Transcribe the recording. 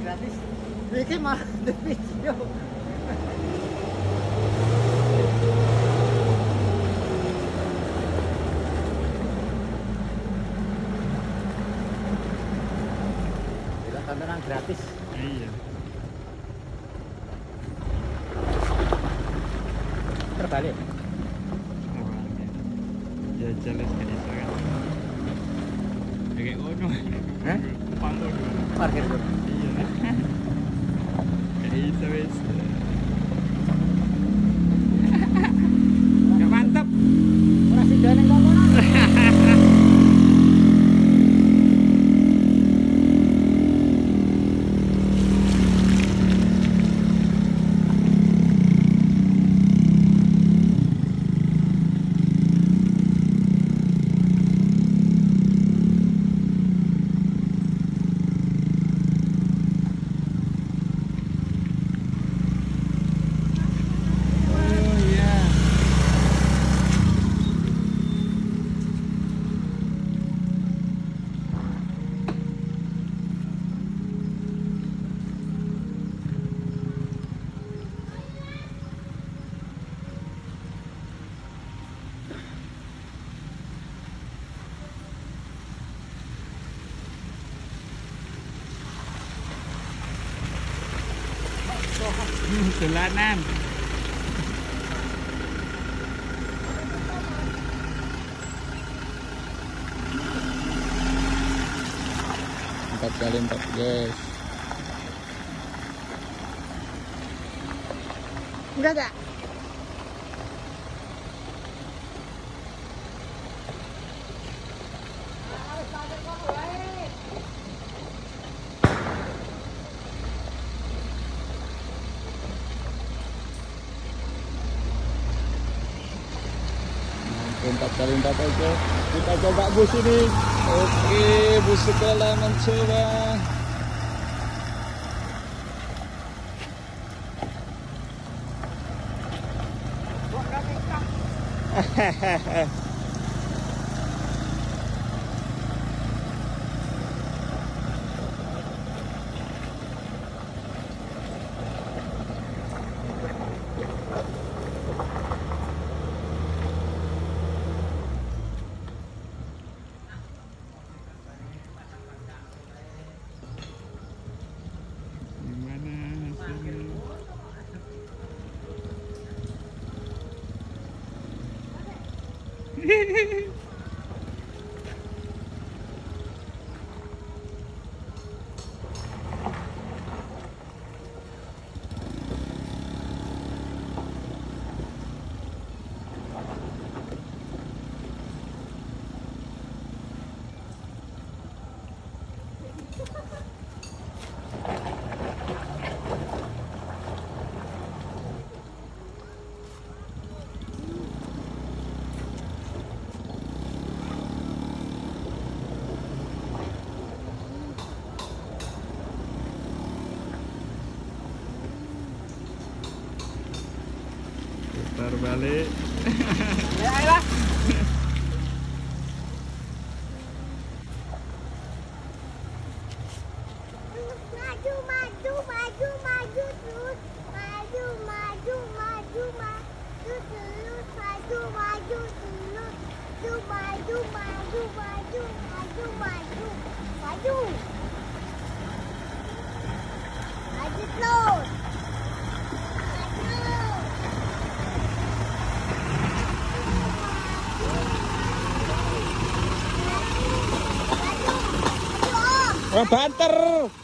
gratis. Iki mah di video. Bila tontonan gratis. Iya. Terbalik. Jajal wis gak iso kan. Kayak ngono. Hah? Pangko dulu. Parkir dulu. Iya. Kayak iso wis. Gak mantap. Ora sidane kok ngono. Dolanan. Empat kali 4 guys. Enggak ada. Empat kali 4 aja. Kita coba bus ini. Oke, bus sekolah mencoba. Hahaha. Putar balik. Ya ayolah. Maju, maju, maju, maju terus. Maju, maju, maju, maju terus. Maju, maju terus. Maju, maju, maju, maju, maju, maju. Maju terus. Oh, banter.